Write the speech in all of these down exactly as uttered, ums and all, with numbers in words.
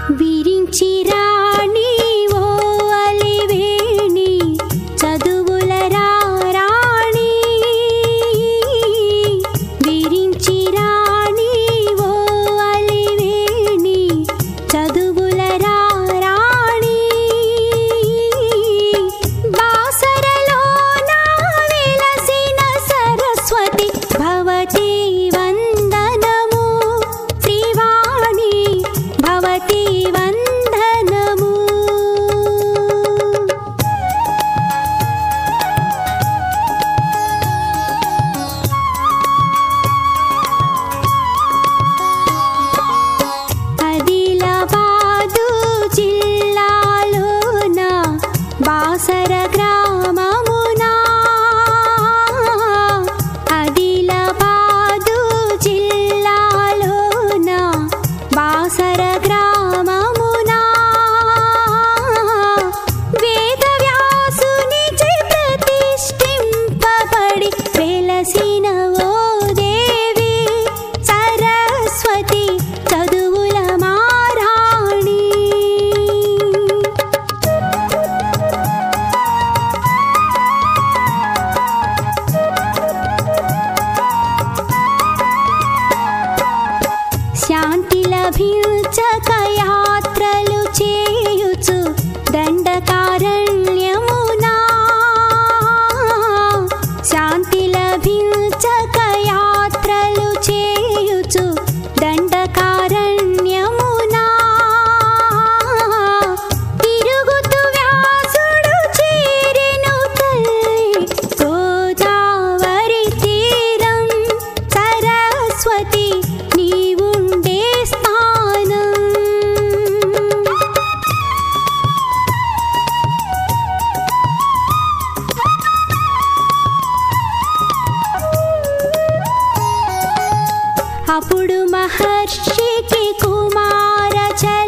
అప్పుడు మహర్షికి కుమార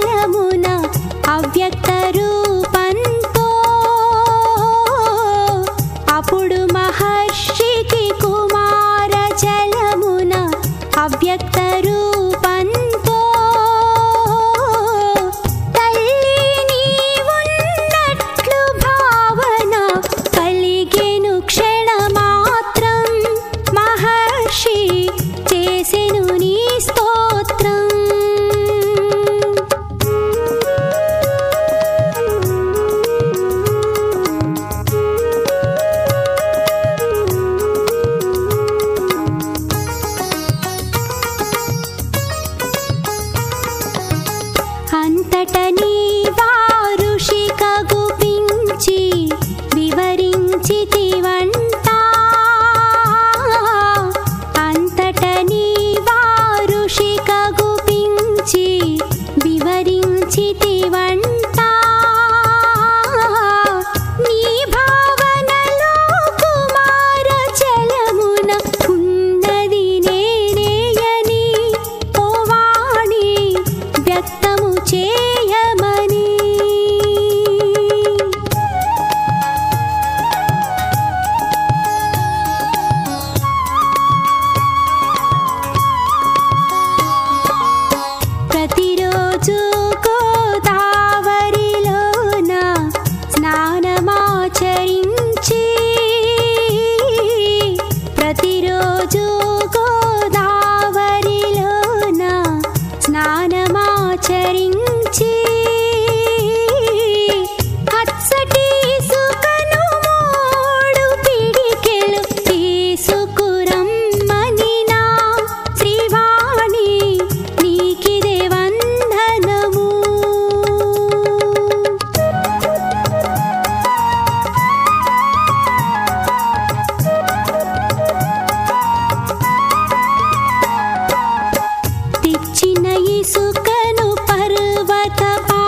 చలమున అవ్యక్త రూపంతో అప్పుడు మహర్షికి కుమార చలమున అవ్యక్త రూపంతో తల్లి నీవున్నట్లు భావన కలిగెను క్షణమాత్రం మహర్షి చేసెను నీ స్తోత్రం. అంతట నీ వారుషి కగుపించి వివరించితివంట అంతట నీ వారుషి కగుపించి వివరించితివంట నీ భావనలో కుమార చలమున ఉన్నది నేనేయని ఓ వాణి వ్యక్తము చేయమని. ప్రతిరోజు గోదావరిలోన స్నానమాచరించి ప్రతిరోజు గోదావరిలోన స్నానమాచరించి అచ్చటి ఇసుకను మూడు పిడికెలు తీసుకురమ్మని నా శ్రీవాణి నీకిదే వందనము. తెచ్చిన ఇసుకను పర్వత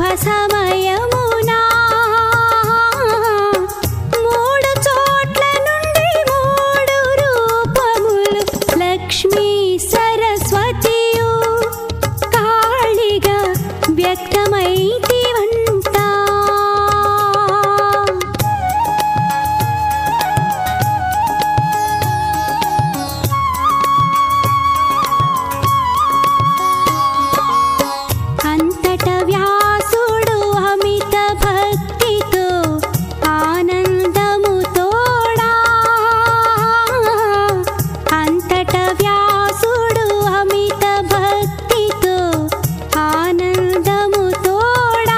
సమయమునా మూడు చోట్ల నుండి మూడు రూపములు లక్ష్మీ సరస్వతియు కాళిగా వ్యక్తమైతివంట. అంతట వ్యాసుడు అమిత భక్తితో ఆనందము తోడా అంతట వ్యాసుడు అమిత భక్తితో ఆనందము తోడా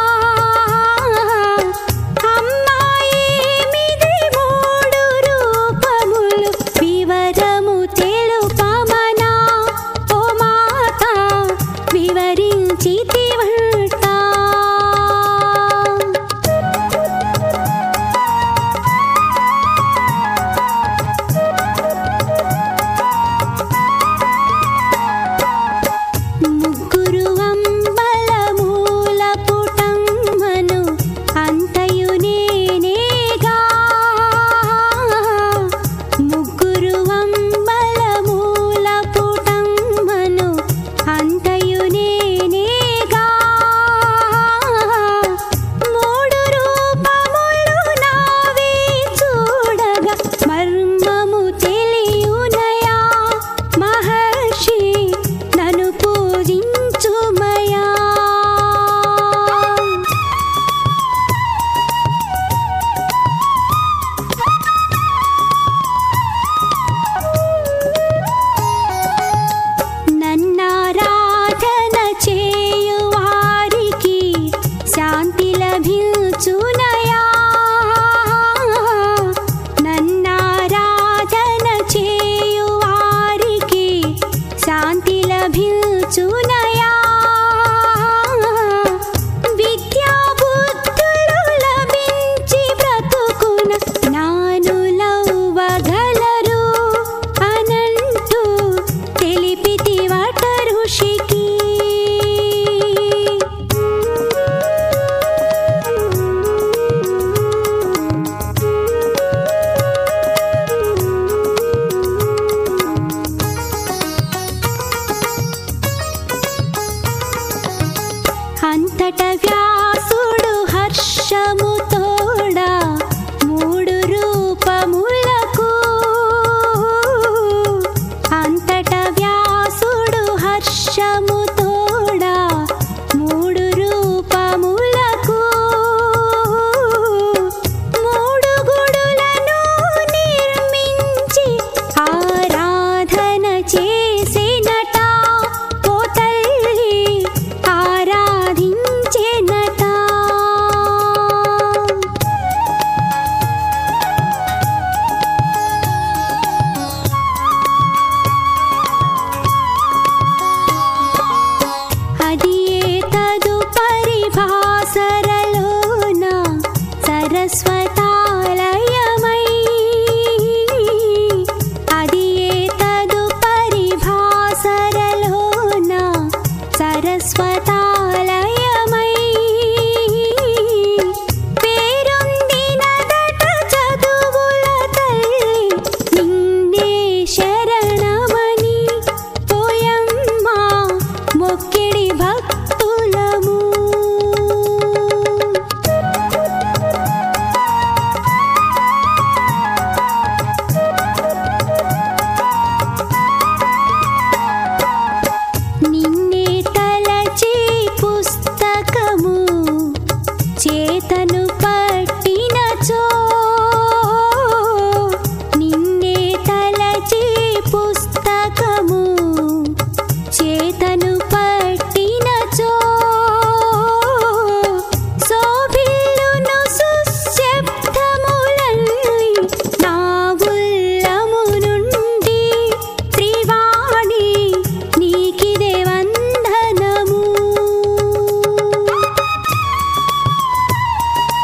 అమ్మాయేమిది మూడు రూపములు వివరము తెలుపమనా ఓ మాత వివరించితివంట. ముగ్గురు అంబల మూల పుటమ్మను అంతయు నేనేగా ముగ్గురు అంబల మూల పుటమ్మను అంతయు నేనేగా మూడు రూపములు నావే చూడగా మర్మము తెలియునయా మహర్షి నన్ను పూజించుమయా. నన్నారాధన చేయువారికి శాంతి లభించునయా నన్నారాధన చేయువారికి శాంతి లభించునయా విద్యా బుద్ధులు లభించి బ్రతుకున జ్ఞానులవ్వగలరు అనంటూ తెలిపితివట ఋషికి. అంతట వ్యాసుడు హర్షము తోడా మూడు రూపములకు అంతట వ్యాసుడు హర్షము తోడా మూడు రూపములకు మూడు గుడులను నిర్మించి ఆరాధన చేసినట ఓ తల్లి ఆరాధించెనట. అది ఏ తదుపరి భాసరలోన సరస్వతాలయమై అది ఏ తదుపరి భాసరలోన సరస్వతాలయమై పేరొందినదట చదువుల తల్లి నిన్నే శరణమని పోయమ్మ మొక్కిడి భక్తులము. నిన్నే తలచి పుస్తకము చేతను పట్టినచో నిన్నే తలచి పుస్తకము చేతను పట్టినచో శోభిల్లును సుశబ్దములన్నీ నా ఉల్లము నుండి త్రివాణి నీకిదే వందనము.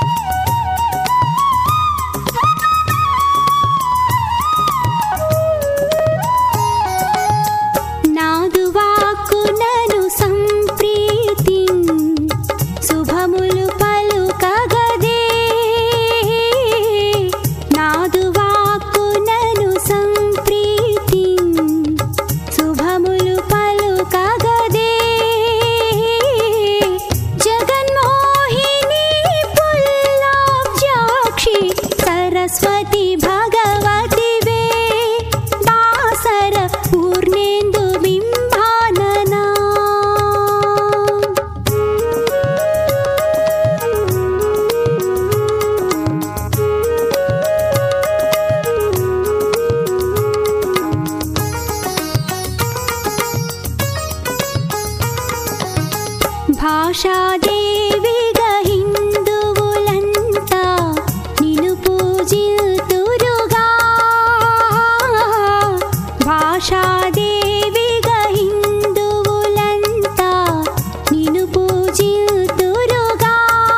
భాషాదేవిగా హిందువులంతా నిన్ను పూజిల్తురుగా. భాషాదేవిగా హిందువులంతా నిన్ను పూజిల్తురుగా.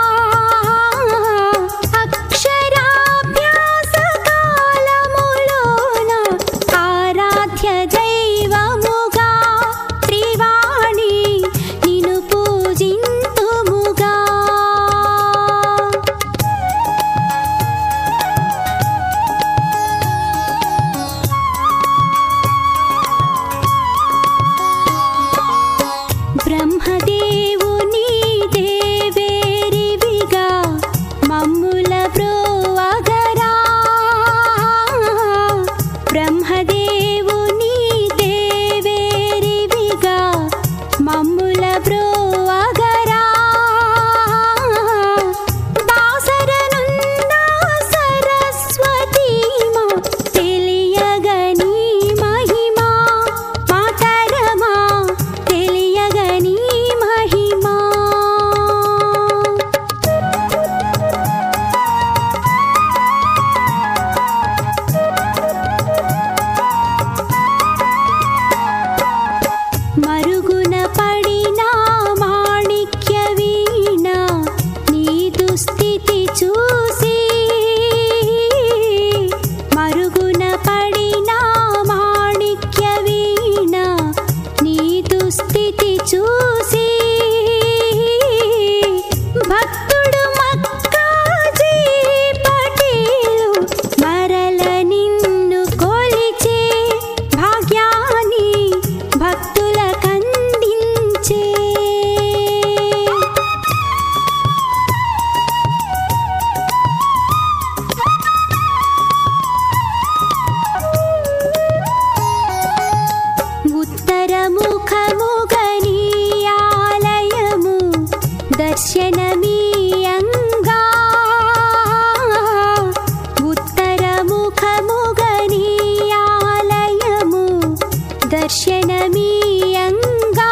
అక్షరాభ్యాస కాలములోన ఆరాధ్య దైవముగా త్రివాణి నిన్ను పూజింతుముగా. బ్రహ్మదేవుని దేవేరివిగా మమ్ముల బ్రోవగరా. బ్రహ్మదేవుని దేవేరివిగా మమ్ముల బ్రోవగరా. బాసరనున్న సరస్వతీమా తెలియగని మహిమా. మాతరమా తెలియగని మహిమా. మరుగున పడిన మాణిక్య వీణ నీ దుస్థితి చూసి. మరుగున పడిన మాణిక్య వీణ నీ దుస్థితి చూసి. భక్తుడు మక్కాజీ పటేలు మరల నిన్ను కొలిచే భాగ్యాన్ని భక్తులకందించే. ఉత్తరముఖముగని ఆలయము దర్శనమీయంగా. ఉత్తరముఖముగని ఆలయము దర్శనమీయంగా.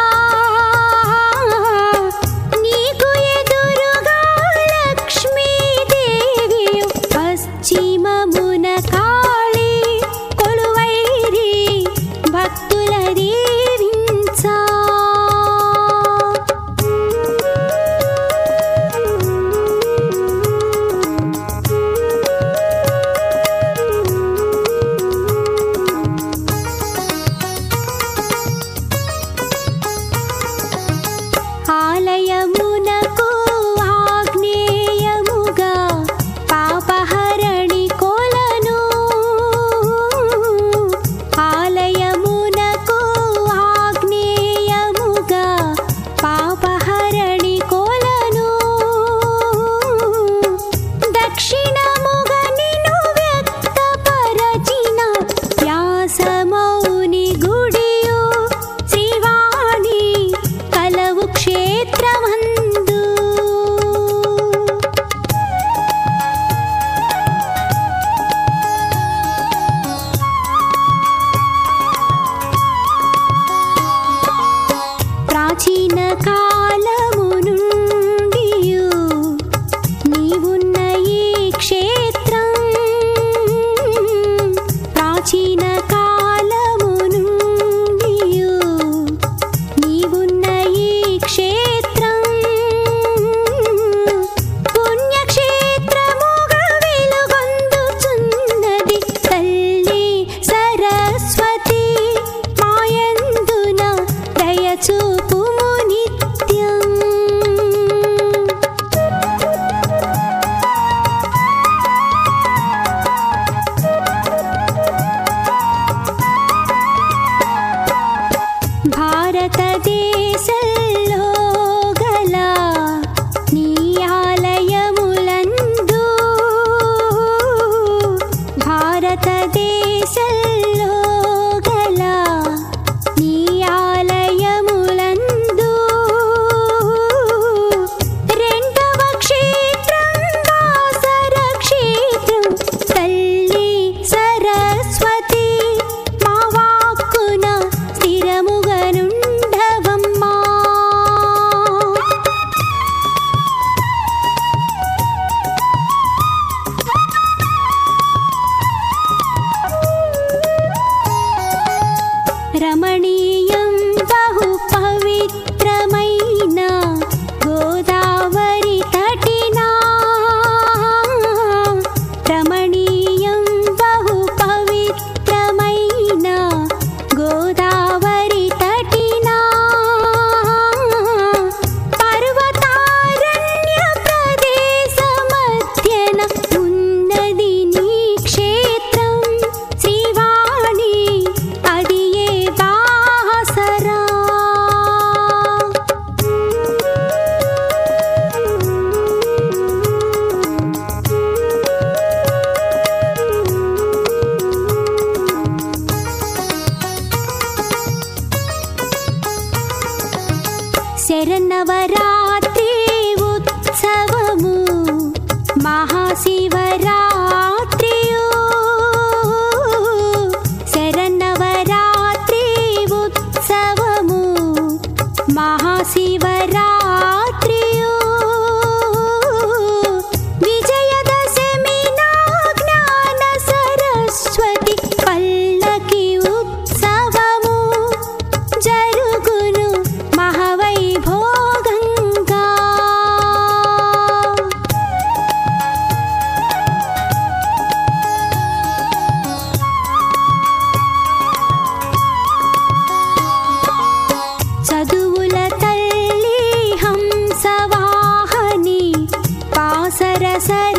నీకు ఎదురుగా లక్ష్మీదేవియు పశ్చిమమున కాళీ కొలువైరి భక్తుల దీవించా. సరసరి